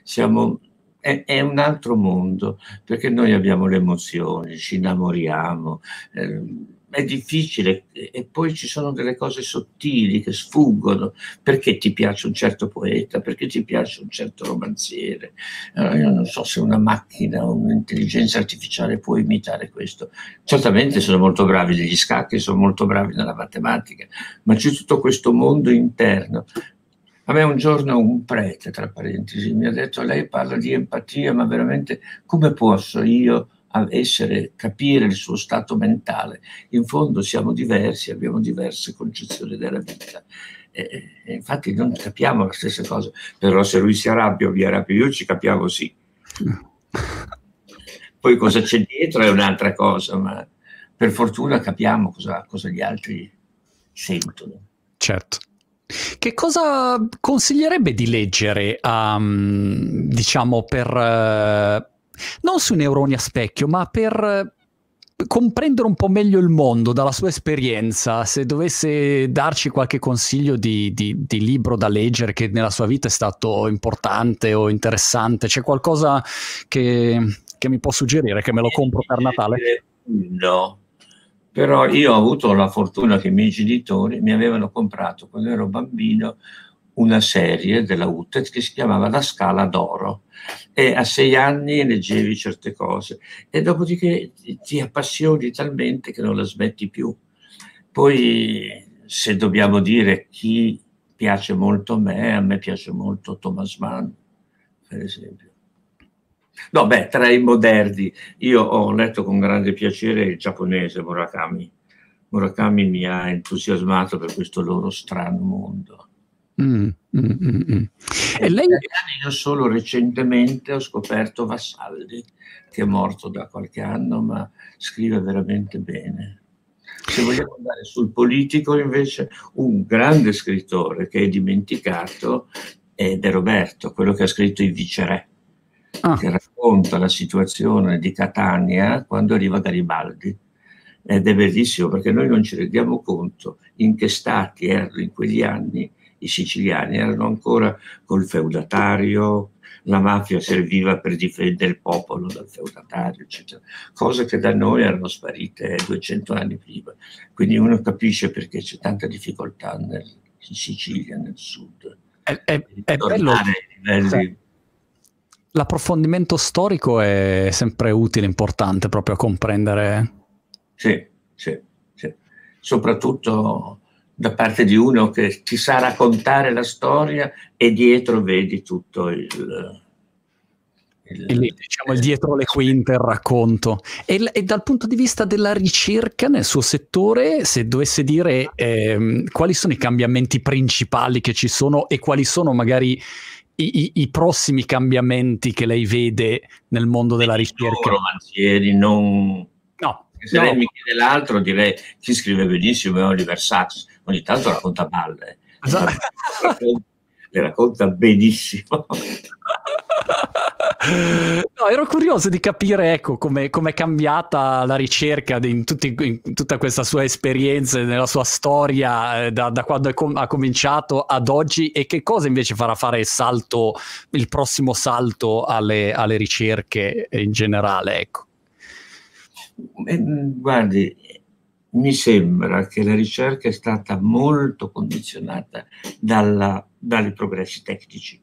è un altro mondo, perché noi abbiamo le emozioni, ci innamoriamo, è difficile, e poi ci sono delle cose sottili che sfuggono, perché ti piace un certo poeta, perché ti piace un certo romanziere. Allora, io non so se una macchina o un'intelligenza artificiale può imitare questo. Certamente sono molto bravi negli scacchi, sono molto bravi nella matematica, ma c'è tutto questo mondo interno. A me un giorno un prete, tra parentesi, mi ha detto: lei parla di empatia, ma veramente come posso io capire il suo stato mentale? In fondo siamo diversi, abbiamo diverse concezioni della vita. E infatti non capiamo la stessa cosa, però se lui si arrabbia o mi arrabbio io, ci capiamo sì. Poi cosa c'è dietro è un'altra cosa, ma per fortuna capiamo cosa gli altri sentono. Certo. Che cosa consiglierebbe di leggere, diciamo, non sui neuroni a specchio, ma per comprendere un po' meglio il mondo dalla sua esperienza? Se dovesse darci qualche consiglio di libro da leggere che nella sua vita è stato importante o interessante, c'è qualcosa che mi può suggerire, che me lo compro per Natale? No. Però io ho avuto la fortuna che i miei genitori mi avevano comprato, quando ero bambino, una serie della UTET che si chiamava La Scala d'Oro, e a 6 anni leggevi certe cose e dopodiché ti appassioni talmente che non la smetti più. Poi, se dobbiamo dire chi piace molto a me piace molto Thomas Mann, per esempio. No, tra i moderni, io ho letto con grande piacere il giapponese Murakami. Murakami mi ha entusiasmato per questo loro strano mondo. E lei... Io solo recentemente ho scoperto Vassalli, che è morto da qualche anno, ma scrive veramente bene. Se vogliamo andare sul politico, invece, un grande scrittore che è dimenticato è De Roberto, quello che ha scritto I Viceré. Che racconta la situazione di Catania quando arriva Garibaldi, ed è bellissimo perché noi non ci rendiamo conto in che stati erano in quegli anni i siciliani. Erano ancora col feudatario, la mafia serviva per difendere il popolo dal feudatario, eccetera, cose che da noi erano sparite 200 anni prima. Quindi uno capisce perché c'è tanta difficoltà in Sicilia, nel sud, è bello. L'approfondimento storico è sempre utile, importante proprio a comprendere. Sì. Soprattutto da parte di uno che ti sa raccontare la storia e dietro vedi tutto diciamo il dietro le quinte, il racconto. E dal punto di vista della ricerca nel suo settore, se dovesse dire quali sono i cambiamenti principali che ci sono e quali sono magari i prossimi cambiamenti che lei vede nel mondo della ricerca? Romanzieri, non... No. Se lei mi chiede l'altro, direi chi scrive benissimo è Oliver Sacks. Ogni tanto racconta balle. Le racconta benissimo. No, ero curioso di capire, ecco, come è cambiata la ricerca in tutta questa sua esperienza, nella sua storia, da quando ha cominciato ad oggi, e che cosa invece farà fare il prossimo salto alle ricerche in generale, ecco. Guardi, mi sembra che la ricerca è stata molto condizionata dai progressi tecnici.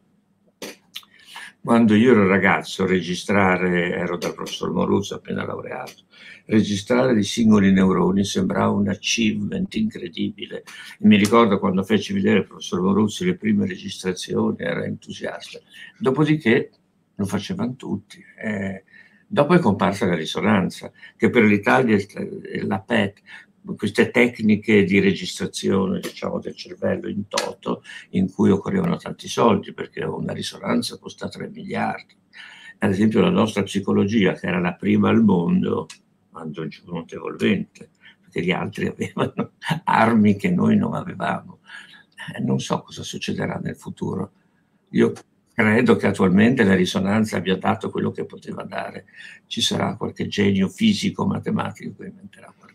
Quando io ero ragazzo, ero dal professor Moruzzo, appena laureato, registrare dei singoli neuroni sembrava un achievement incredibile. E mi ricordo quando feci vedere il professor Moruzzi le prime registrazioni, era entusiasta. Dopodiché lo facevano tutti. Dopo è comparsa la risonanza, che per l'Italia è la PET, queste tecniche di registrazione, diciamo, del cervello in toto, in cui occorrevano tanti soldi, perché una risonanza costa 3 miliardi. Ad esempio la nostra psicologia, che era la prima al mondo, andò giù notevolmente, perché gli altri avevano armi che noi non avevamo. Non so cosa succederà nel futuro. Io credo che attualmente la risonanza abbia dato quello che poteva dare. Ci sarà qualche genio fisico, matematico che inventerà qualcosa.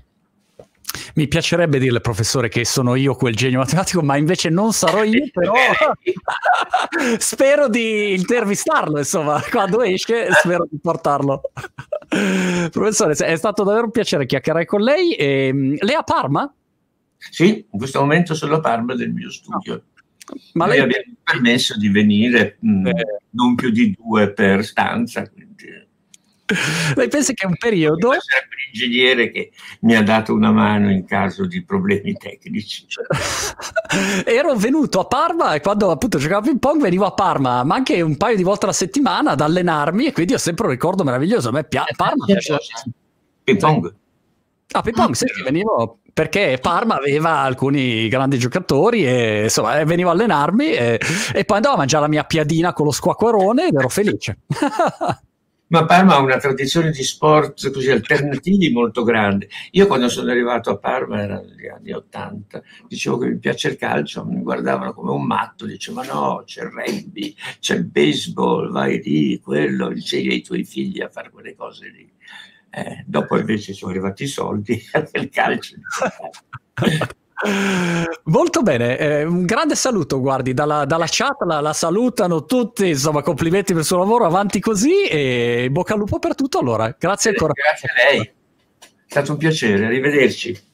Mi piacerebbe dirle, professore, che sono io quel genio matematico, ma invece non sarò io, però spero di intervistarlo, insomma, quando esce spero di portarlo. Professore, è stato davvero un piacere chiacchierare con lei. Lei è a Parma? Sì, in questo momento sono a Parma del mio studio. No. Ma lei abbiamo permesso di venire non più di 2 per stanza, quindi... Lei pensa che è un periodo... C'è l'ingegnere che mi ha dato una mano in caso di problemi tecnici. Ero venuto a Parma e quando appunto giocavo a ping pong venivo a Parma, ma anche un paio di volte alla settimana ad allenarmi, e quindi ho sempre un ricordo meraviglioso. A me Parma piace. Ping pong? Ah, ping pong, sì, venivo... perché Parma aveva alcuni grandi giocatori e insomma venivo a allenarmi e poi andavo a mangiare la mia piadina con lo squacquerone ed ero felice. Ma Parma ha una tradizione di sport così alternativi molto grande. Io quando sono arrivato a Parma, erano gli anni 80, dicevo che mi piace il calcio, mi guardavano come un matto, dicevo ma no, c'è il rugby, c'è il baseball, vai lì, quello, insegni ai tuoi figli a fare quelle cose lì. Dopo invece sono arrivati i soldi del calcio. Molto bene, un grande saluto, guardi, dalla chat la salutano tutti, insomma, complimenti per il suo lavoro, avanti così e bocca al lupo per tutto. Allora, grazie ancora. Grazie a lei, è stato un piacere, arrivederci.